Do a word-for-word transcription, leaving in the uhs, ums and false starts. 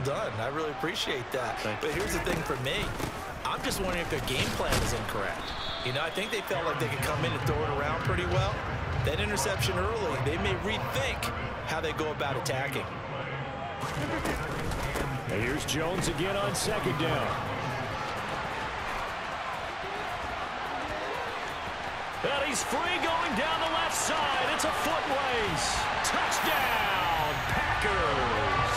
done. I really appreciate that. Thank but you. here's the thing for me. I'm just wondering if their game plan is incorrect. You know, I think they felt like they could come in and throw it around pretty well. That interception early, they may rethink how they go about attacking. And here's Jones again on second down. And he's free going down the left side. It's a foot race. Touchdown, Packers.